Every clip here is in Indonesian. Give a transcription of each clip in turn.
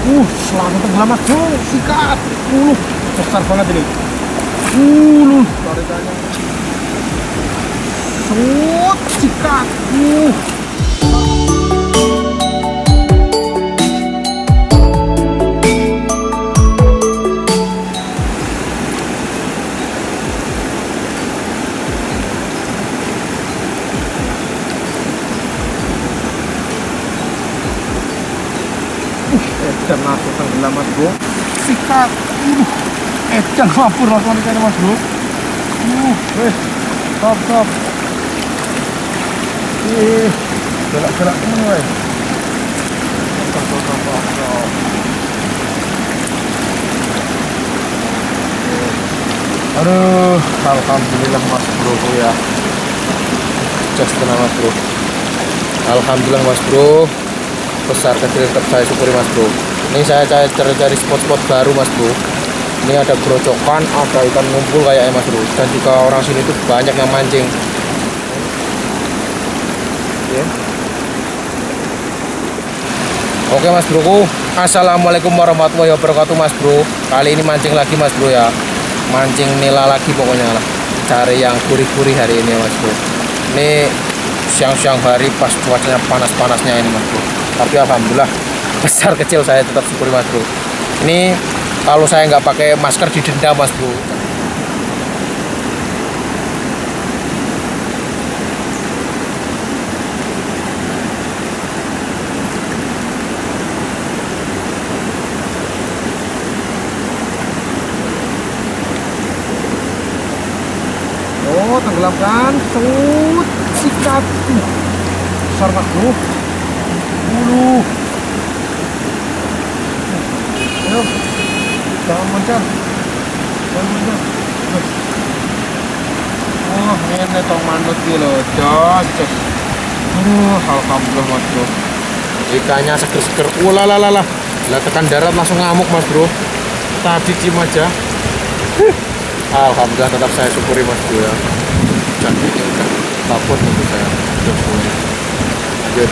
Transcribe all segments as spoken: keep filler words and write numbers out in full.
Uh, langsung tenggelam mas bro, sikat. Uh, besar banget ini. Uh, tarikannya. Sut, sikat. Uh. Edan langsung tenggelam mas bro, sikat. Uh, edan lapur langsung ikannya mas bro. Uh, wes, top top. Eh, gelak-gelak temen wes. Top top top top top. Aduh, alhamdulillah mas bro ya. Just tenang mas bro. Alhamdulillah mas bro. Besar kecil tetap saya syukuri mas bro. Ini saya cari-cari spot-spot baru mas bro. Ini ada gerojokan, ada ikan ngumpul kayaknya mas bro. Dan juga orang sini tuh banyak yang mancing. Yeah. Oke mas broku, assalamualaikum warahmatullahi wabarakatuh mas bro. Kali ini mancing lagi mas bro ya. Mancing nila lagi pokoknya lah. Cari yang gurih-gurih hari ini mas bro. Ini siang-siang hari pas cuacanya panas-panasnya ini mas bro. Tapi alhamdulillah besar kecil saya tetap syukuri mas bro. Ini kalau saya nggak pakai masker didenda mas bro. Oh tenggelamkan, sut, sikat, besar mas bro. Bulu. Ayo, jangan mencar, jangan mencar. Oh, ini tong manut gitu loh, jos, jos. Aduh, alhamdulillah mas bro. Ikannya seger-seger. Ulalalah, lah tekan darat langsung ngamuk mas bro. Tadi cium aja. Alhamdulillah tetap saya syukuri mas bro ya. Cantik ikan, lapor untuk saya. Good.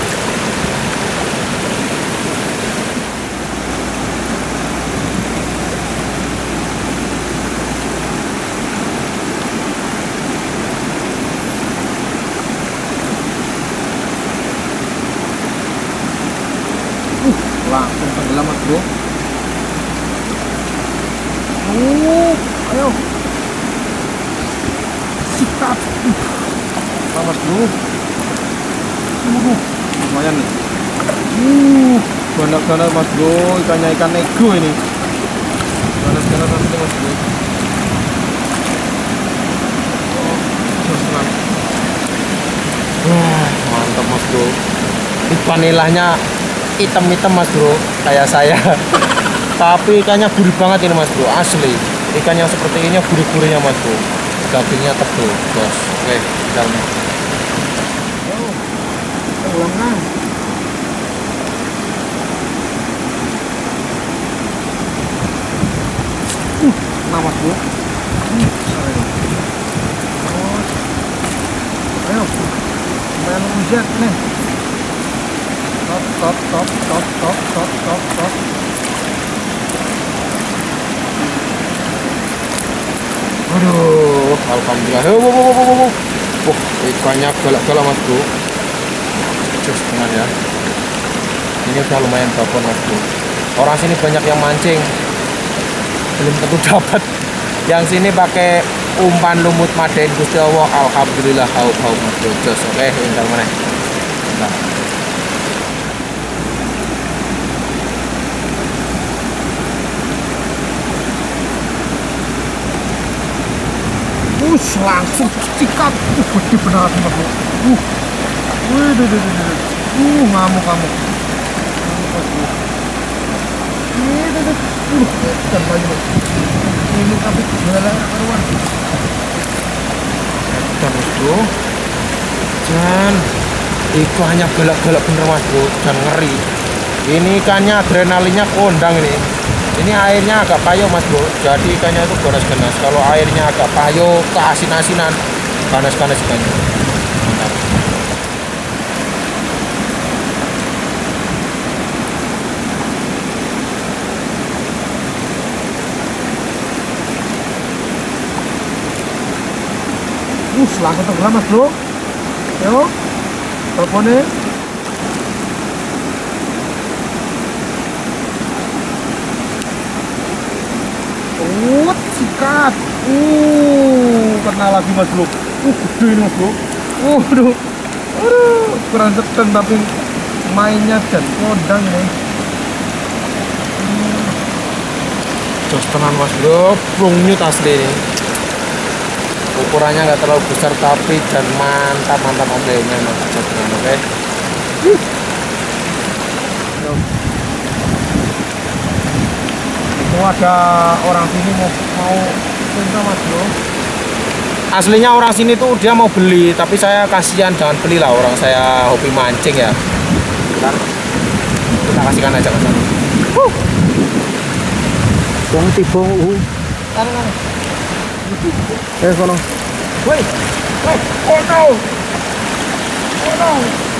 Langsung tenggelam mas bro. Oh, ayo sikat. Uh, mas bro. Uh, lumayan nih. Uh, banyak-banyak mas bro. Ikannya ikan nego ini. Banyak-banyak mas bro. Wah, mantap mas bro. Ikan nilainya hitam-hitam mas bro, kayak saya. Tapi ikannya gurih banget ini mas bro, asli. Ikan yang seperti ini gurih-gurihnya mas bro. Dagingnya tebal, bos. Oke, kita lihat. Ulangan. Uh, nah mas bro. Uh, ayo, main hujan nih. Top, top, top, top, top, top, top, top. Aduh, alhamdulillah. Oh, oh, oh, oh, oh. Wah, ikannya galak-galak mas bro. Just tenang ya. Ini udah lumayan babon mas bro. Orang sini banyak yang mancing, belum tentu dapat. Yang sini pakai umpan lumut Madain Gusti Allah. Alhamdulillah, hau-hau mas bro. Just oke, tinggal mana? Nah. Us langsung sikat. Uh, gede benar mas bro. Uh, wih, duh, duh, duh, duh. Uh, ngamuk ngamuk. Ngamuk mas bro. Ini, duh, duh. Uh, ikan lagi mas. Ini tapi jualan karuan. Ikan mas bro. Dan ikannya galak-galak bener mas bro. Dan ngeri. Ini ikannya adrenalinnya kondang ini. Ini airnya agak payo mas bro, jadi ikannya itu ganas-ganas. Kalau airnya agak payo, keasin-asinan, ganas-ganas ikannya. Mantap. langsung tenggelam mas bro. Ayo, teleponnya. Uh, sikat. Uh, kena lagi mas bro. Uh, gede ini mas bro. Uh, aduh, aduh, kurang kenceng tapi mainnya dan kodang ini. Hmm. Jos tenan mas bro, plungnya asli ini. Ukurannya nggak terlalu besar tapi dan mantap mantap oke memang jos tenan oke. Uh. Mau ada orang sini mau mau minta mas bro. Aslinya orang sini tuh dia mau beli, tapi saya kasihan jangan belilah, orang saya hobi mancing ya. Bentar, kita kasihkan aja ke sana. Uh. Bong tibong uh. Taruh mana? Eh kono. Woi, woi, oh no, oh no.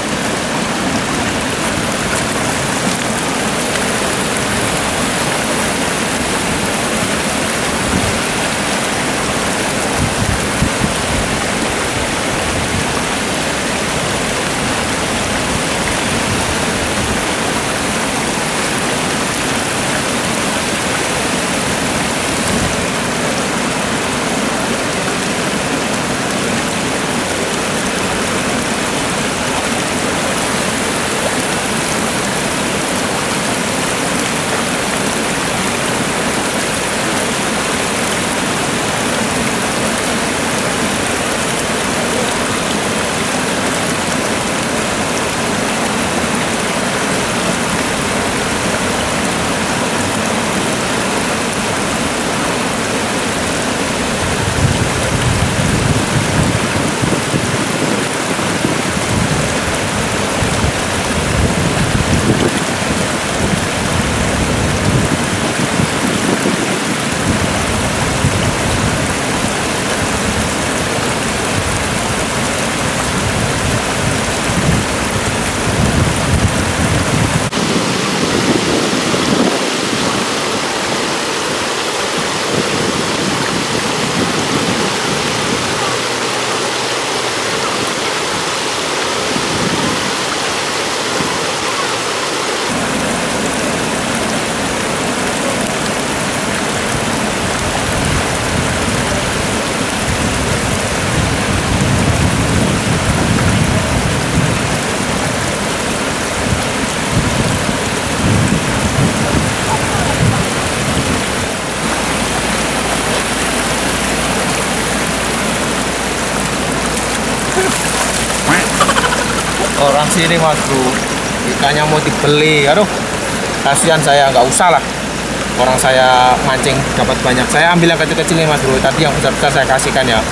Orang sini mas bro, ikannya mau dibeli, aduh kasihan saya, nggak usah lah. Orang saya mancing dapat banyak, saya ambil yang kecil-kecil nih mas bro, tadi yang besar-besar saya kasihkan ya.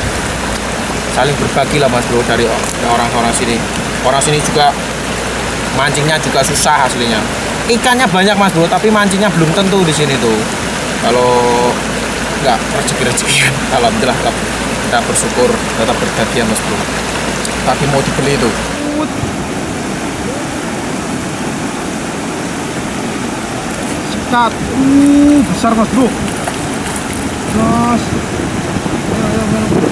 Saling berbagi lah mas bro dari orang-orang sini. Orang sini juga mancingnya juga susah aslinya. Ikannya banyak mas bro, tapi mancingnya belum tentu di sini tuh. Kalau nggak rezeki-rezeki, alhamdulillah kita bersyukur tetap berbahagia mas bro. Tapi mau dibeli itu. Sikat, uh, besar mas bro. Gas. Ayo, ayo, ayo.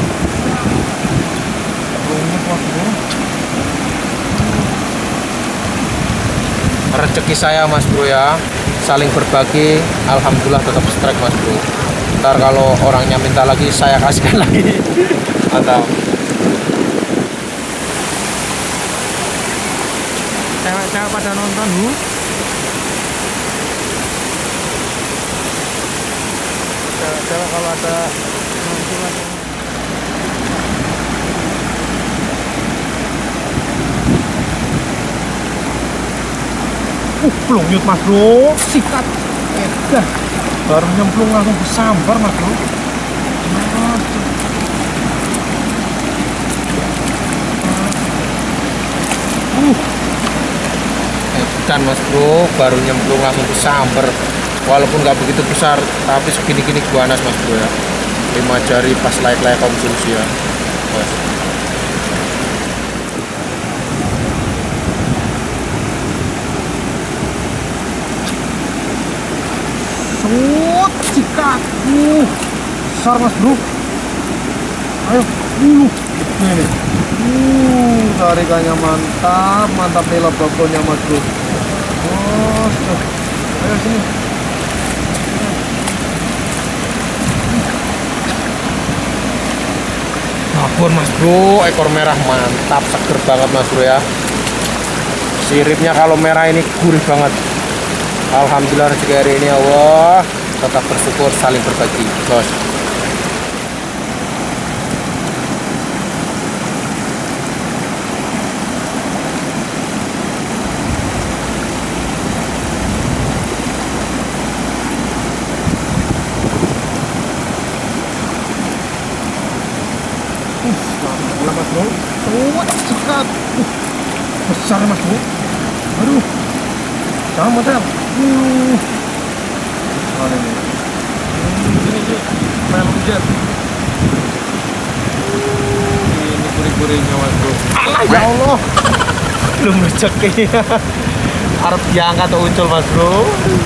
Rezeki saya mas bro ya, saling berbagi, alhamdulillah tetap strike mas bro. Ntar kalau orangnya minta lagi saya kasihkan lagi. Atau cewek-cewek pada nonton bu. Cewek-cewek kalau ada nonton Uh, pelungyut mas bro, sikat, edah, baru nyemplung langsung disambar mas bro. Uh, edan mas bro, baru nyemplung langsung disambar. Walaupun nggak begitu besar, tapi segini-gini guanas mas bro ya. Lima jari pas layak-layak konsumsi ya. Mas. Sut, sikat, uh, besar mas bro. Ayo, Uh, ini. Uh, tarikannya mantap, mantap nih babonnya mas bro. Oh, ayo sini. Babon mas bro, ekor merah mantap, seger banget mas bro ya. Siripnya kalau merah ini gurih banget. Alhamdulillah rezeki hari ini Allah. Tetap bersyukur, saling berbagi. Bos. Alhamdulillah mas bro. Oh, sekat. Uh, besar mas bro. Aduh. Jangan motor. Uh. Ini nih. Ini sih. Main hujan. Ini kuring-kuringnya mas bro. Ya Allah. Belum rezeki. Harap diangkat atau uncul mas bro.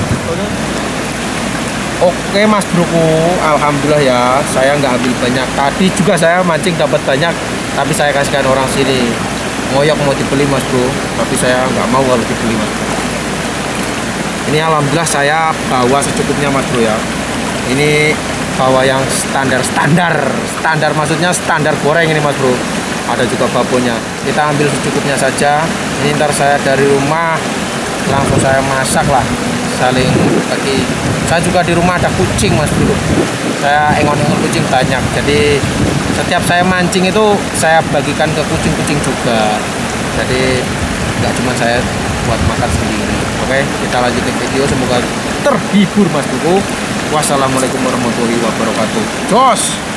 Oke mas broku, alhamdulillah ya, saya nggak ambil banyak. Tadi juga saya mancing dapat banyak, tapi saya kasihkan orang sini. Ngoyok mau dibeli mas bro, tapi saya nggak mau kalau dibeli mas bro. Ini alhamdulillah saya bawa secukupnya mas bro ya. Ini bawa yang standar standar, standar maksudnya standar goreng ini mas bro. Ada juga babonnya. Kita ambil secukupnya saja. Ini ntar saya dari rumah langsung saya masak lah. Saling bagi. Saya juga di rumah ada kucing mas bro. Saya engon-engon kucing banyak. Jadi setiap saya mancing itu saya bagikan ke kucing-kucing juga. Jadi nggak cuma saya buat makan sendiri. Oke, kita lanjutin video. Semoga terhibur mas bro. Wassalamualaikum warahmatullahi wabarakatuh. Jos.